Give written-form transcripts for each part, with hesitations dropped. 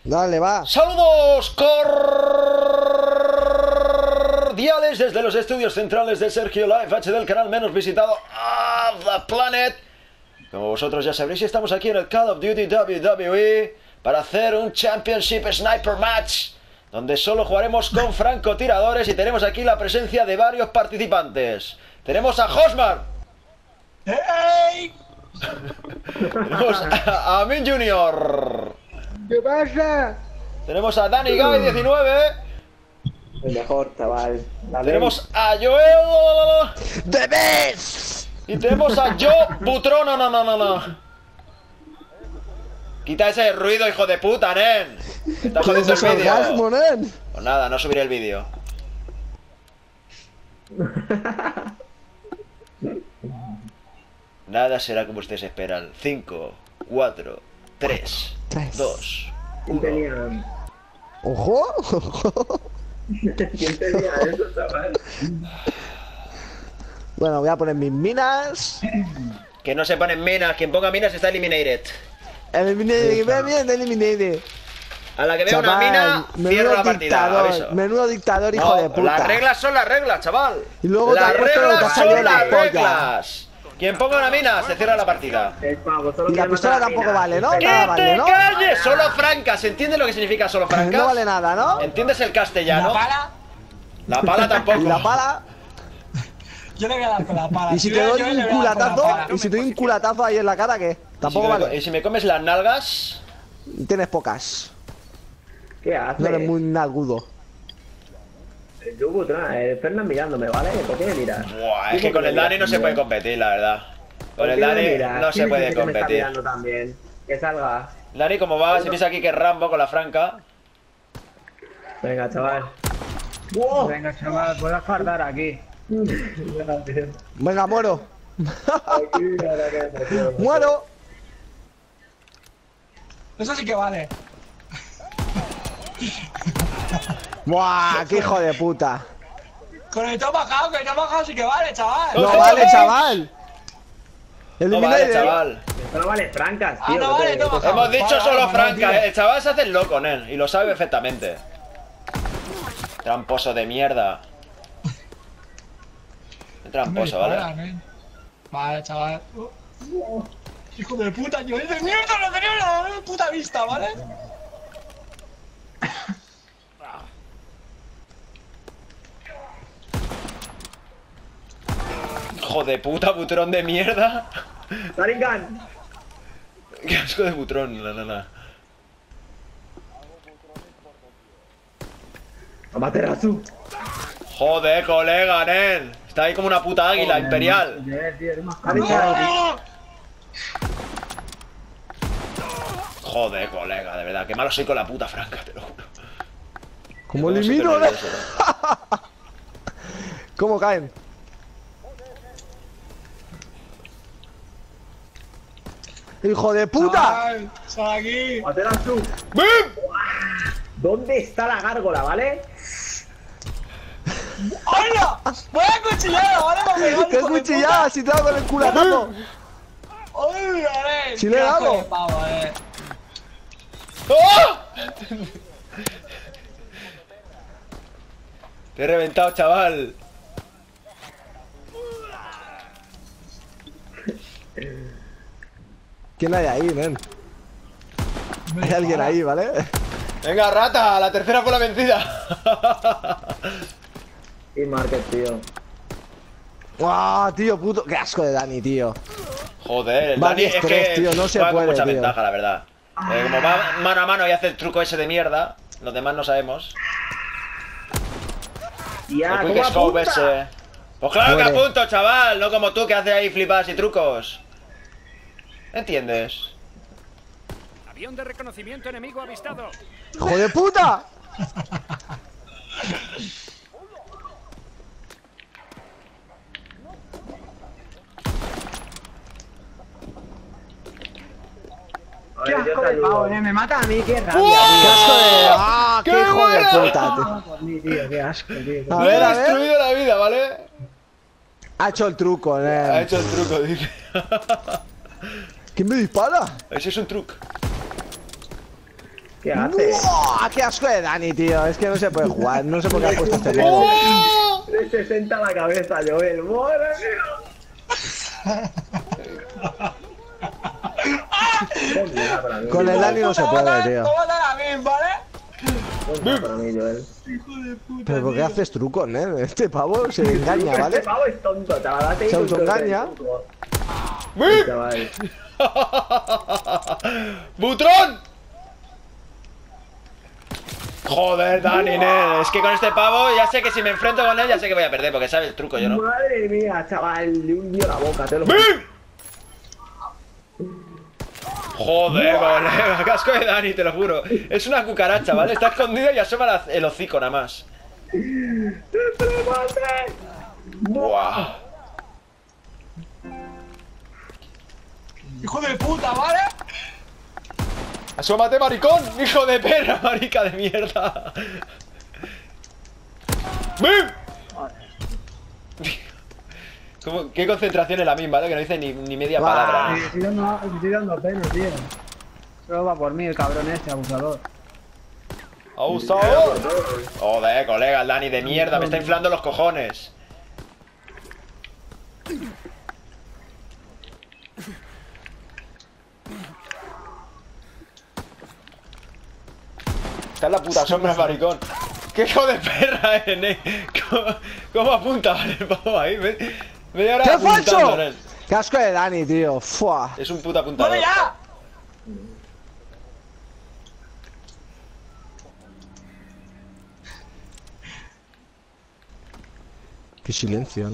Dale, va. Saludos cordiales desde los estudios centrales de Sergio Live HD, del canal menos visitado of the planet. Como vosotros ya sabréis, estamos aquí en el Call of Duty WWE para hacer un Championship Sniper Match, donde solo jugaremos con francotiradores y tenemos aquí la presencia de varios participantes. Tenemos a Hosmar. ¡Hey! Tenemos a Min Junior. ¿Qué pasa? Tenemos a Danny Guy 19. El mejor, chaval. La Tenemos a Joel. ¡The best! Y tenemos a Joe Butrón. No. Quita ese ruido, hijo de puta, nen. Está jodiendo el vídeo. nen? Pues nada, no subiré el vídeo. Nada será como ustedes esperan. 5, 4, 3, 2, 1. tenían? ¡Ojo! ¡Ojo! ¿Quién tenía eso, chaval? Bueno, voy a poner mis minas. Que no se ponen minas. Quien ponga minas está eliminated. Eliminated. A la que vea una Chaval, mina, cierro la partida. Aviso. Menudo dictador, hijo No, de puta. las reglas son las reglas, chaval. Y luego te las has puesto lo que reglas ha salido son en la las polla. reglas. Quien ponga una mina, se cierra la partida. Y la pistola tampoco vale, ¿no? ¡Que Nada te vale, ¿no? calles! Solo francas. ¿Entiendes lo que significa solo francas? No vale nada, ¿no? ¿Entiendes el castellano? ¿La pala? La pala tampoco. Y la pala. Yo le voy a dar con la pala. Y si te veo doy yo, le un voy a dar con la culatazo, pala. y si te doy un culatazo ahí en la cara, ¿qué? Tampoco vale. Y si me comes las nalgas. Tienes pocas. ¿Qué haces? No eres muy nalgudo. Yo, el Fernan mirándome, ¿vale? ¿Por qué me miras? Buah, es que con el Dani no se puede competir, la verdad. Con el Dani no se puede Me está competir. mirando también. Que salga. Dani, como va, se piensa aquí que es Rambo con la franca. Venga, chaval. Venga, chaval, puedes fardar aquí. Venga, muero. Muero. Eso sí que vale. Buah, qué hijo de puta. Con el top bajado, que el top bajado sí que vale, chaval. No vale, chaval. No vale, Eliminated. chaval. Esto no vale francas, tío. no vale, toma. Hemos dicho Vale, solo vale, franca, vale, El chaval se hace el loco, nen. Y lo sabe perfectamente. Tramposo de mierda. Qué tramposo, ¿vale? Vale, chaval. Hijo de puta, yo de mierda, no tenía una puta vista, ¿vale? Hijo de puta, butrón de mierda. Taringan. Qué asco de butrón, no. Amaterasu. Joder, colega, nen. Está ahí como una puta águila imperial. Joder, colega, de verdad. Qué malo soy con la puta franca, te lo juro. ¿Cómo Me pongo elimino, súper eh? nervioso, ¿Cómo caen? ¡Hijo de puta! Sal aquí. Amaterasu. ¡Bim! ¿Dónde está la gárgola, vale? ¡Hola! Voy a cuchillar, ¿vale? Para pegar, ¡Qué hijo de cuchillada! puta. Si te hago con el culatazo. ¡Uy, vale! Si le he Qué asco dado. de pavo, ¡Oh! Te he reventado, chaval. ¿Quién hay ahí, men? Hay alguien ahí, ¿vale? Venga, rata, la tercera fue la vencida. Y Market, tío. ¡Guau, tío, puto! ¡Qué asco de Dani, tío! Joder, el Va Dani es 10-3, que tío, no se juega con puede, mucha tío. ventaja, la verdad. Como va mano a mano y hace el truco ese de mierda, los demás no sabemos. Ya, El ¿cómo quick scope apunta? ese. Pues claro que Muere. apunto, chaval, no como tú que haces ahí flipadas y trucos. ¿Entiendes? Avión de reconocimiento enemigo avistado. ¡Hijo de puta! A ver, yo te Joder, ayudo. pavo, me mata a mí, qué rabia. ¡Qué asco de... ¡Ah, qué ¡Qué hijo de bueno! puta, tío! Ah, por mí, tío, qué asco, tío. A Le ver, he a ver. destruido la vida, ¿vale? Ha hecho el truco, Ha hecho el truco, dije. ¿Quién me dispara? Ese es un truco. ¿Qué hace? ¡Buah! ¡Qué asco de Dani, tío! Es que no se puede jugar. No sé por qué ha puesto este modo. 360 la cabeza, Joel. ¡Madre mía! Con el Dani no se puede, tío. Tómate la misma, ¿vale? Para mí, Joel. Hijo de puta. ¿Pero por qué haces trucos, Este pavo se engaña, Este ¿vale? pavo es tonto, chaval. Date Se un autoengaña. truco. ¡Bim! Chaval. ¡Butrón! Joder, Dani, nen. Es que con este pavo ya sé que si me enfrento con él ya sé que voy a perder porque sabe el truco, yo no. Madre mía, chaval. Le hundió la boca, te lo juro. ¡Bim! Joder, colega, casco de Dani, te lo juro. Es una cucaracha, ¿vale? Está escondido y asoma el hocico nada más. Buah. Hijo de puta, ¿vale? ¡Asómate, maricón! ¡Hijo de perra, marica de mierda! ¡Bim! ¿Qué concentración es la misma, ¿vale? Que no dice ni media palabra, ¿no? Estoy dando pena, tío. Solo va por mí el cabrón este, abusador. ¡Abusador! Joder, colega, el Dani de mierda, me está inflando los cojones. Está en la puta sombra, maricón. ¡Qué hijo de perra eres, ¿Cómo apunta, vale, el pavo ahí? Media hora ¡Qué apuntando falso! en él. ¡Qué asco de Dani, tío! ¡Fua! Es un puta apuntador. ¡Muere ya! ¡Qué silencio,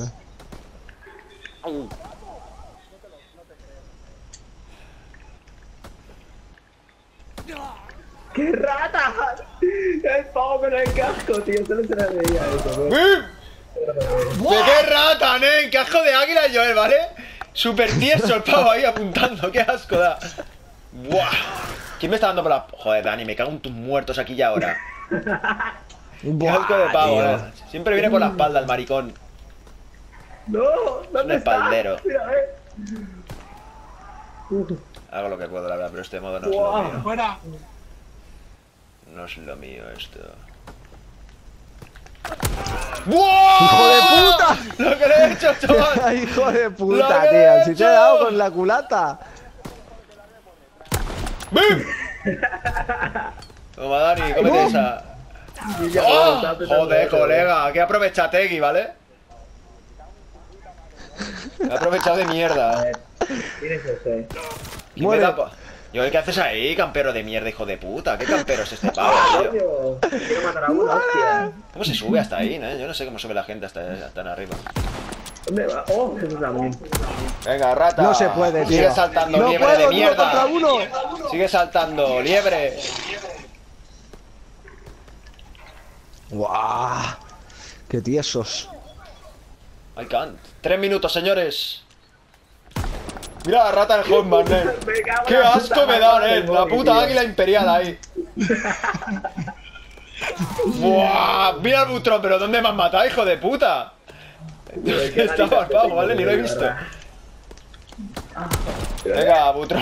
¡Qué rata! El pavo con el casco, tío. Solo se le veía eso, ¿no? ¡Bim! ¡De qué rata, nen! ¡Qué asco de águila, Joel, ¿vale? Súper tieso el pavo ahí apuntando, qué asco da. ¡Buah! ¿Quién me está dando por la...? Joder, Dani, me cago en tus muertos aquí y ahora. Qué asco de pavo, tío. Siempre viene por la espalda el maricón. ¡No! ¿Dónde un espaldero. está? Mira, Hago lo que puedo, la verdad, pero este modo no es Buah. lo mío. Fuera. No es lo mío esto. ¡Buah! ¡Hijo de puta! ¡Lo que le he hecho, chaval! ¡Hijo de ¡Lo puta, que tío! he ¡Si te he hecho! dado con la culata! ¡Bim! Toma, Dani, cómete esa. ya, ¡Oh! está apretando Joder, eso, colega, que aprovecha Tegui, ¿vale? Me ha aprovechado de mierda. ¿Quién es ese? Y me Muere. da Yo, ¿qué haces ahí, campero de mierda, hijo de puta? ¿Qué campero es este pavo, tío? Coño, quiero matar a uno, hostia. ¿Cómo se sube hasta ahí, no? Yo no sé cómo sube la gente hasta tan arriba. ¿Dónde va? Oh, eso también. Venga, rata. No se puede, tío. Sigue saltando, ¡No liebre puedo, de uno contra mierda. uno! Sigue saltando, liebre. ¡Guau! ¡Qué tiesos! I can't. 3 minutos, señores. Mira la rata del Hotman, Me cago en ¡Qué la asco puta me da, madre del La móvil, puta tío. águila imperial ahí. ¡Buah! Mira el butrón, pero ¿dónde me has matado, hijo de puta? Estaba al pavo, ¿vale? Ni lo he visto. Venga, butrón.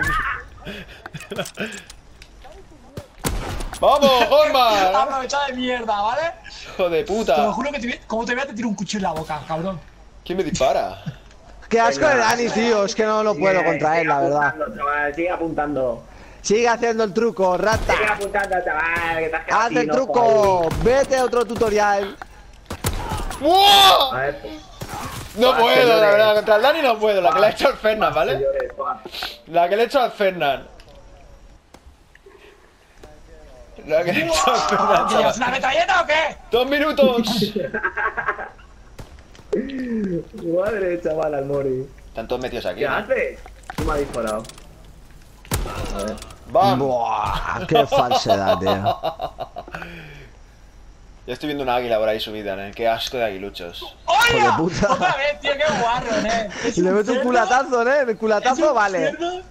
¡Vamos, Hotman! Aprovechado de mierda, ¿vale? Hijo de Te lo puta. juro que como te vea te tiro un cuchillo en la boca, cabrón. ¿Quién me dispara? ¡Qué asco de Dani, tío! Es que no lo puedo contra él, la verdad. Apuntando, chaval, sigue apuntando. Sigue haciendo el truco, Sigue rata. apuntando, chaval, que te has quedado Haz el sin ojo truco. Vete a otro tutorial. ¡Buah! ahí. A ver, No puedo, la señores. verdad. Contra el Dani no puedo. La que le ha hecho al Fernan, ¿vale? señores, va. La que le he hecho al Fernan. La que le he hecho al Fernan, ¿Que llevas chaval. una metralleta o qué? 2 minutos. Madre, chaval, al mori. Están todos metidos aquí. ¿Qué ¿no? haces? ¿Quién me ha disparado? A ver. ¡Bam! ¡Buah! ¡Qué falsedad, tío! Ya estoy viendo una águila por ahí subida, ¿eh? Qué asco de aguiluchos. ¡Oye! Hijo de puta. Otra vez, tío, qué guarro, Es Y le meto un cerdo, culatazo, ¿eh? El es culatazo un vale. cerdo.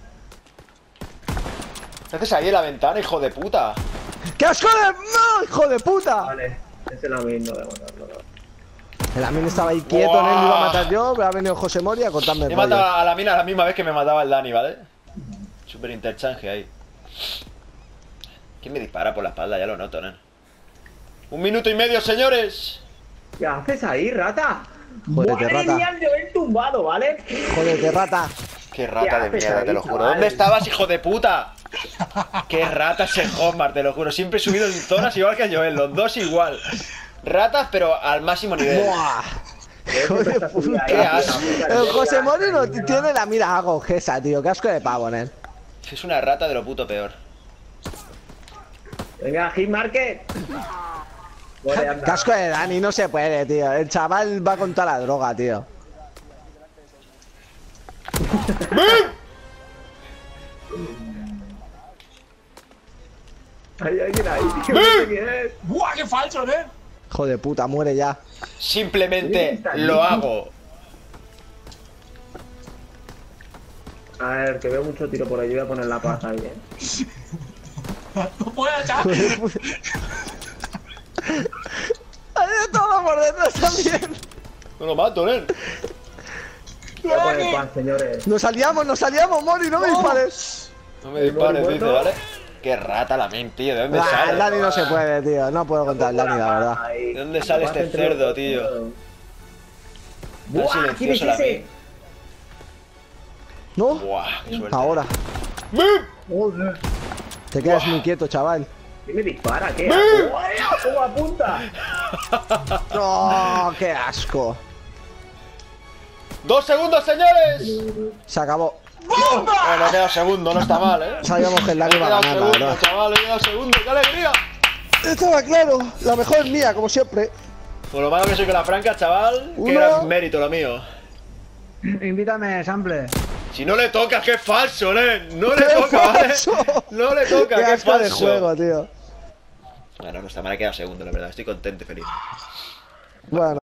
¿Qué haces ahí en la ventana, hijo de puta? ¡Qué asco de... ¡No, hijo de puta! Vale, ese es el Amin, no voy a matarlo. No. El Amin estaba ahí quieto, Buah. ¿eh? Me iba a matar yo, pero ha venido José Mori a cortarme el He rollo. matado a la mina a la misma vez que me mataba el Dani, ¿vale? Super interchange ahí. ¿Quién me dispara por la espalda? Ya lo noto, ¿no? 1 minuto y medio, señores. ¿Qué haces ahí, rata? Jódete, Madre rata. mía, de haber tumbado, ¿vale? Jódete, rata. Qué rata de haces mierda, ahí, te lo juro. chaval? ¿Dónde estabas, hijo de puta? Qué rata ese Hotmart, te lo juro. Siempre he subido en zonas igual que Joel, los dos igual. Ratas, pero al máximo nivel. Buah. Hijo de puta. Qué asco. El José Moreno tiene la mira agogesa, tío. Qué asco de pavo, nen. Es una rata de lo puto peor. Venga, Hit Market. Vale, anda. Casco de Dani, no se puede, tío. El chaval va con toda la droga, tío. Hay alguien ahí, tío. No sé quién es. ¡Buah, qué falso, ¿eh? Hijo de puta, muere ya. Simplemente lo hago. A ver, que veo mucho tiro por ahí. Yo voy a poner la paz ahí, No puedo, Hijo chaval. de puta. Hay de todo por detrás también. No lo mato, ¿eh? Voy a poner paz, señores. Nos aliamos, Mori, no me dispares. No me dispares, dice, ¿vale? Qué rata la min, tío. ¿De dónde Ah, sale? el Dani no se puede, tío. No puedo contar el Dani, la verdad. Ahí. ¿De dónde sale Paz este entre cerdo, los tío? dos. Tan Buah, ¿quién es silencioso la ese? min. ¿No? Buah, qué suerte. Ahora. Joder. Te quedas muy quieto, chaval. ¿Quién me dispara? ¿Qué? ¡Guau! ¿Cómo apunta? ¡No! ¡Qué asco! 2 segundos, señores. Se acabó. Bueno, he quedado segundo, no está mal, ¿eh? Sabíamos que el He Dani iba a quedado ganar, la segundo, verdad. chaval, he quedado segundo. ¡Qué alegría! Estaba claro. La mejor es mía, como siempre. Por lo malo que soy con la franca, chaval, que Uno. era mérito lo mío. Invítame, Sample. Si no le tocas, que es falso, ¿eh? No le ¡Qué toca, ¿vale? falso! No le toca, ¡Qué que es asco de falso. juego, tío! Bueno, no está mal, he quedado segundo, la verdad. Estoy contento y feliz. Bueno.